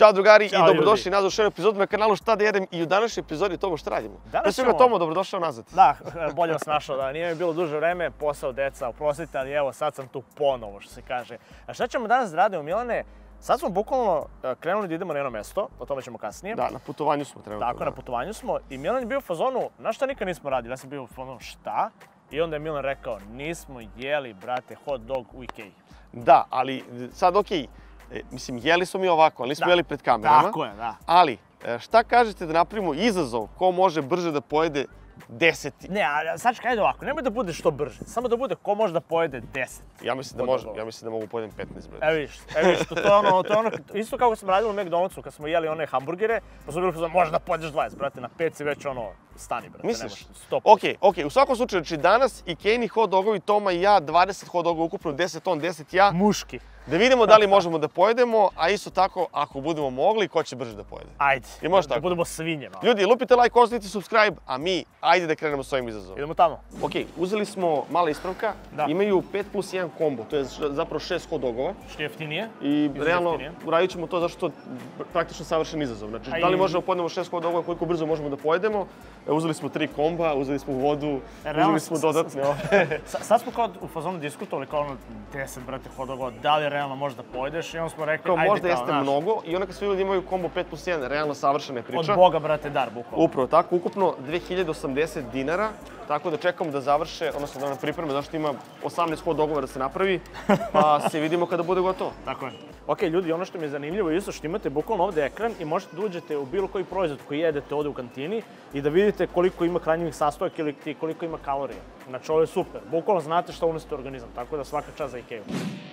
Ćao drugari Ćao, i dobrodošli ljudi. nazad u još jednu epizodu na kanalu Šta da jedem i u današnjoj epizodi Tomo šta radimo? Danas Pre svega ćemo- Tomo, dobrodošao nazad. Da, bolje vas našao, da nije mi bilo duže vreme, posao, deca, oprostite, ali evo sad sam tu ponovo, što se kaže. A šta ćemo danas da radimo, Milane? Sad smo bukvalno krenuli da idemo na jedno mesto, o tome ćemo kasnije. Da, na putovanju smo trenutno. Tako, na putovanju smo i Milan je bio u fazonu, znaš šta nikad nismo radili, ja sam bio u fazonu šta? I onda je Milan rekao, nismo jeli, brate, hot dog u Ikeji. Da, ali sad okej, mislim, jeli smo mi ovako, ali nismo Da. jeli pred kamerama. Tako je, da. Ali, šta kažete da napravimo izazov ko može brže da pojede 10? Ne, a sad ajde ovako, nemoj da bude što brže, samo da bude ko može da pojede 10. Ja mislim da hot može, dogova. ja mislim da mogu pojedem 15, brate. Evo vidiš, to je ono, isto kao sam radili u McDonald'su kad smo jeli one hamburgere, pa smo bili kao, može da pojedeš 20, brate, na 5 si već ono, stani, brate, Misliš? nemaš 100%. Okej, u svakom slučaju, znači danas i Kejni hot dogovi, Toma i ja, 20 hot dogova ukupno, 10 on, 10 ja. Muški. Da vidimo da li možemo da pojedemo, a isto tako, ako budemo mogli, ko će brže da pojede. Ajde, I može da tako. budemo svinje malo. Ljudi, lupite like, ostavite subscribe, a mi, ajde da krenemo s ovim izazovom. Idemo tamo. Okej, uzeli smo mala ispravka, Da. imaju 5+1 kombo, to je zapravo 6 hot dogova. Što je jeftinije. I realno, jeftinije. uradit ćemo to zašto je praktično savršen izazov. Znači, A da li i- možemo da pojedemo 6 hot dogova, koliko brzo možemo da pojedemo. Uzeli smo 3 komba, uzeli smo vodu, Realno, uzeli smo dodatne Sad smo kao u fazonu diskutovali kao ono 10, brate, hot dogova, da li realno možeš da pojedeš i onda smo rekli, Kao ajde možda kao, jeste znaš, mnogo i onda kad svi ljudi imaju kombo 5+1, realno savršena je od priča. Boga, brate, dar, bukvalno. Upravo tako, ukupno 2080 dinara, tako da čekamo da završe, odnosno da nam pripreme, zašto ima 18 hot dogova da se napravi, pa se vidimo kada bude gotovo. Tako je. Ok, ljudi, ono što mi je zanimljivo je isto što imate bukvalno ovde ekran i možete da uđete u bilo koji proizvod koji jedete ovde u kantini i da vidite koliko ima hranjivih sastojaka ili koliko ima kalorija. Znači, ovo je super. Bukvalno znate šta unosite u organizam, tako da svaka čast za Ikeju.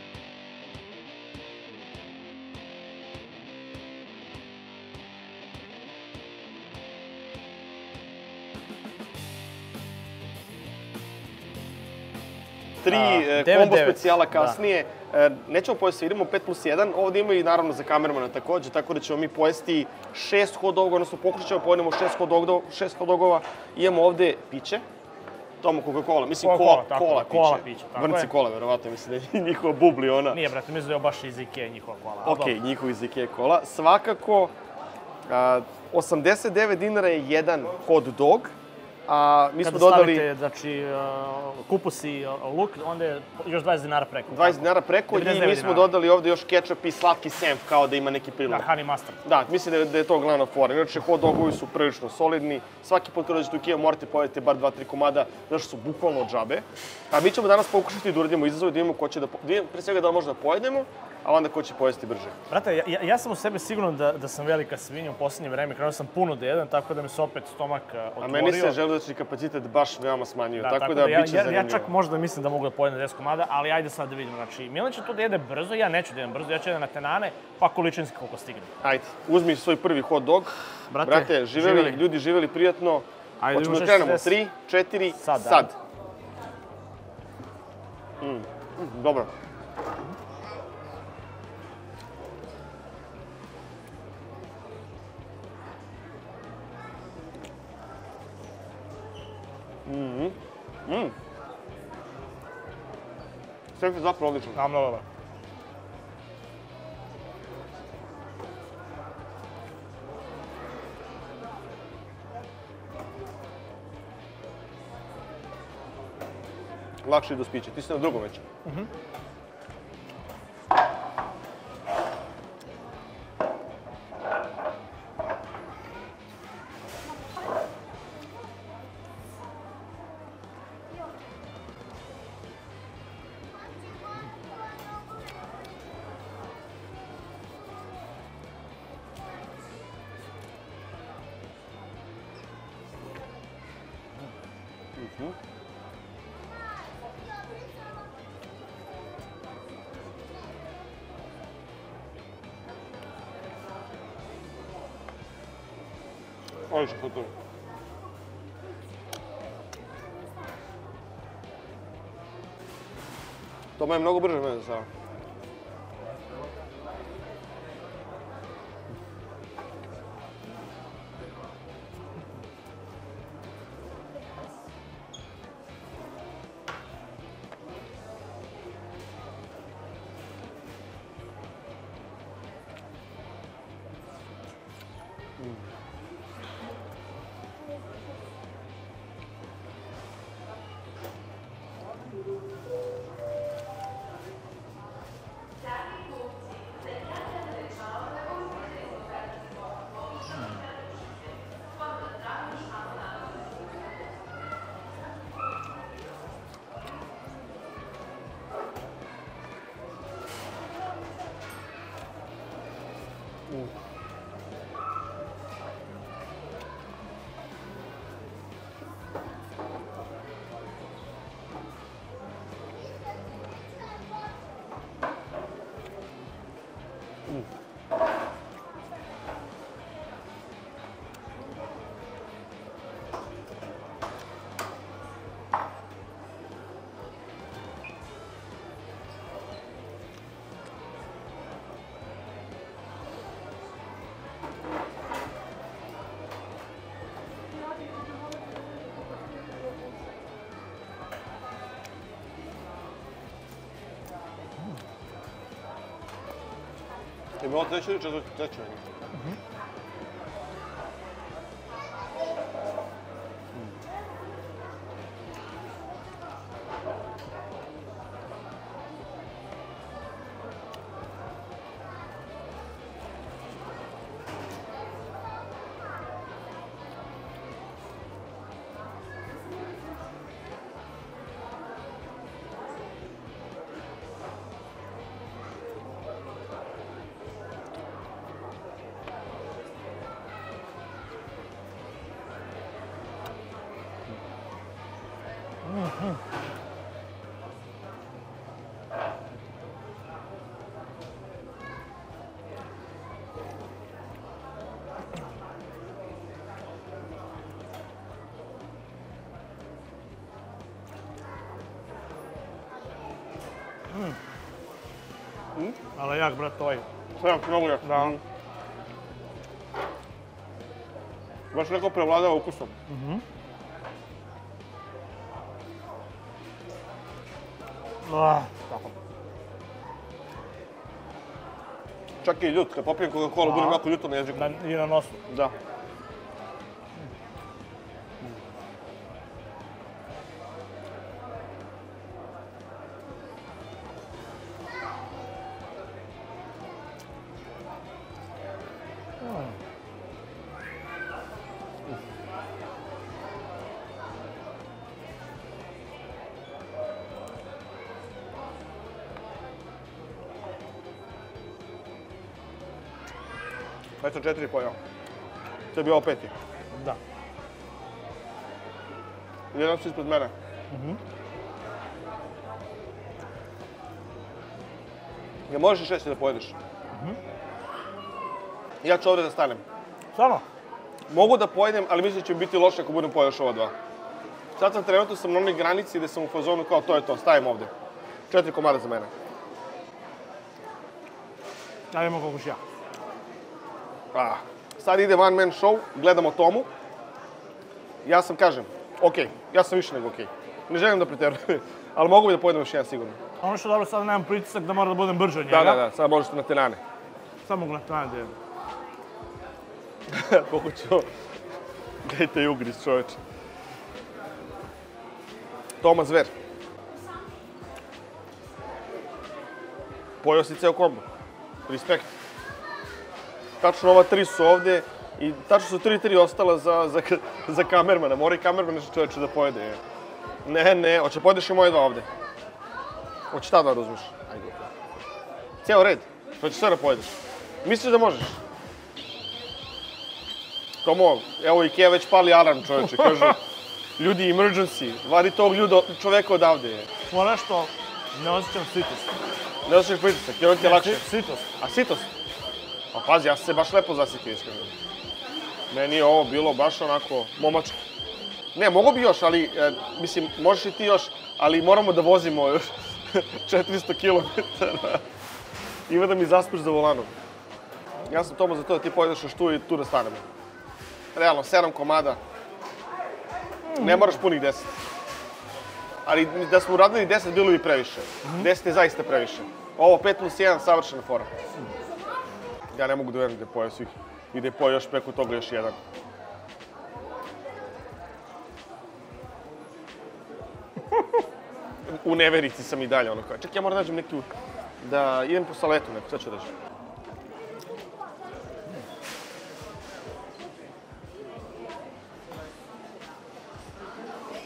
Tri 9-9. kombo specijala kasnije. Nećemo pojesti, idemo 5+1, ovdje ima i naravno za kamermana takođe, tako da ćemo mi pojesti 6 hot dogova, odnosno pokušat ćemo pojedemo 6 hot dogova. Imamo ovde piće, Tomo Coca-Cola, mislim Cola piće, tako je. Vrnci kola, verovatno, mislim da je njihova bubli ona. Nije, brate, mislim da je baš iz Ikeje njihova kola. Okej, njihov iz Ikea kola. Svakako, 89 dinara je jedan hot dog, a mi smo Kada dodali stavite, znači, kupus i luk, onda je još 20 dinara preko. 20 dinara preko i 99 mi smo dinara. dodali ovde još kečap i slatki senf, kao da ima neki Da, prilog. honey mustard. Da, mislim da je to glavna fora. Inače, hot dogovi su prilično solidni. Svaki put kada dođete u Ikea morate pojedete bar 2-3 komada, zato što su bukvalno od džabe. A mi ćemo danas pokušati da uradimo izazov, da vidimo ko će pre svega da li možemo da pojedemo, a onda ko će pojesti brže. Brate, ja sam u sebe siguran da sam velika svinja u posljednje vreme, krenuo sam puno da jedem, tako da mi se opet stomak otvorio. A meni se želudačni kapacitet baš veoma smanjio, tako da ja, bit će zanimljivo. ja čak možda mislim da mogu da pojedem 10 komada, ali ajde sad da vidimo. Znači, Milan će to da jede brzo, ja neću da jedem brzo, ja ću jedem na tenane, pa količinski koliko stigne. Ajde, uzmi svoj prvi hot dog. Brate, živeli, ljudi živeli prijatno. Ajde, Hoćemo da možeš krenemo, se 3, 4, Sad, da. sad. Dobro. Sve je zapravo odlično. A, mnogo dobro. Lakše i do spića. Ti si na drugom već. Odlično hot dog. To je mnogo brže od mene sada. Je bilo treće ili treće? Ali jak, brat, ovaj. Sve, mnogo jak. Da. Baš neko prevladava ukusom. Tako. Čak i ljut, kad popijem Coca-Cola, budem jako ljuto na jeziku. I na nosu. Da. Već sam 4 pojao. To je bio ovo 5. Da. Jedan si ispred mene. Ja možeš i 6 da pojedeš. Ja ću ovdje da stanem. Stvarno? Mogu da pojedem, ali mislim da će mi biti loše ako budem pojeo još ova 2. Sad sam trenutno na onoj granici gde sam u fazonu kao to je to, stavim ovdje. 4 komada za mene. Ja imam koliko ću ja. Sad ide one man show, gledamo Tomu. Ja sam, kažem, okej. Ja sam više nego okej. Ne želim da preterujem, ali mogu bi da pojedem još jedan sigurno. Ono što je dobro, sada nemam pritisak da mora da budem brže od njega. Da, sad možete na tenane. Samo mogu na tenane da jedem. Koliko će ovo... Dajte i ugriz, čoveče. Toma Zver. Pojeo si ceo kombo. Respekt. Tačno ova 3 su ovde i tačno su 3 ostala za kamermana. Mora i kamerman nešto čoveče da pojede. Ne, hoće pojedeš i moje 2 ovde. Hoće ta 2 da uzmeš. Ajde. Cijel red. Hoćeš sve da pojedeš. Misliš da možeš? Tomo, evo Ikea već pali alarm čoveče. Kažu, ljudi, emergency. Vadi tog čoveka odavde. Fora što ne osjećam sitost. Ne osjećaš pritisak, jer on ti je lakše. Sitost. A sitost? Pa pazi, ja sam se baš lepo zasikio, iskreno. Meni je ovo bilo baš onako momačko. Ne, mogo bi još, ali, mislim, možeš i ti još, ali moramo da vozimo još 400 km. Ima da mi zaspiš za volanom. Ja sam Tomo za to da ti pojedeš još tu i tu da stanemo. Realno, 7 komada. Ne moraš punih 10. Ali da smo uradili 10, bilo bi previše. 10 je zaista previše. Ovo 5+1, savršena fora. Ja ne mogu da verujem da je pojeo svih. I da je pojeo još preko toga još jedan. U neverici sam i dalje ono kao. Ček, ja moram da nađem neki... Da idem po saletu neko, sad ću da nađem.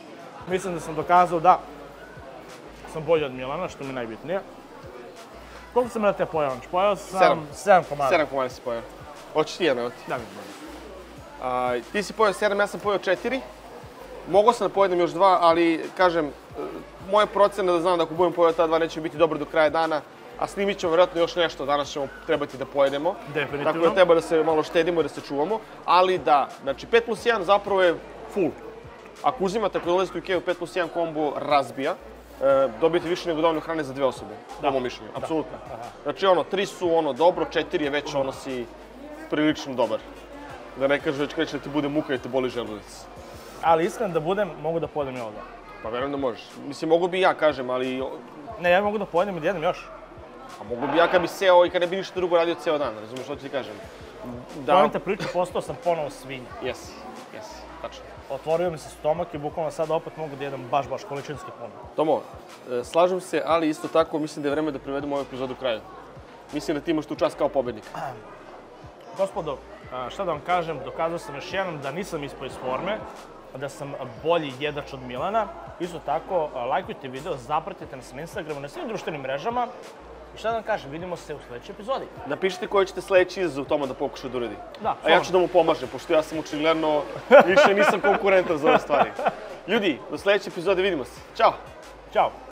Mislim da sam dokazao da sam bolji od Milana, što mi je najbitnije. Koliko sam da te pojao? Pojao sam Sedam. 7 komada. 7 komada si pojao. Hoćeš ti jedno, evo ti. Da vidim. Ti si pojao 7, ja sam pojao 4. Mogao sam da pojedem još 2, ali, kažem, moje procene da znam da ako budem pojao ta 2 neće biti dobro do kraja dana, a snimit ćemo vjerojatno još nešto, danas ćemo trebati da pojedemo. Definitivno. Tako da treba da se malo štedimo i da se čuvamo, ali da, znači 5+1 zapravo je full. Ako uzimate kod dolazite u Ikeu 5+1 kombo razbija, dobijete više nego dovoljno hrane za 2 osobe, po mom mišljenju, apsolutno. Znači 3 su dobro, 4 je već si prilično dobar. Da ne kažeš već kreće da ti bude muka i te boli želudac. Ali iskren da budem, mogu da pojedem i ovo. Pa verujem da možeš. Mislim, mogu bi ja, kažem, ali... Ne, ja mogu da pojedem i da jedem još. A mogu bi ja kad bi seo i kad ne bi ništa drugo radio ceo dan, razumiješ što ti kažem? Povim te priču, postao sam ponovo svinja. Jesi, tačno. Otvorio mi se stomak i bukvalno sad opet mogu da jedem baš količinski puno. Tomo, slažem se, ali isto tako mislim da je vreme da privedemo ovu epizodu kraju. Mislim da ti imaš tu čast kao pobednik. Gospodo, šta da vam kažem, dokazao sam još jednom da nisam ispao iz forme, da sam bolji jedač od Milana. Isto tako, lajkujte video, zapratite nas na Instagramu, na svim društvenim mrežama. I šta da vam kažem, vidimo se u sledećoj epizodi. Napišite koji ćete sledeći izazov Toma da pokuša da uradi. Da, a ja ću da mu pomažem, pošto ja sam očigledno više nisam konkurentan za ove stvari. Ljudi, do sledeće epizode vidimo se. Ćao! Ćao!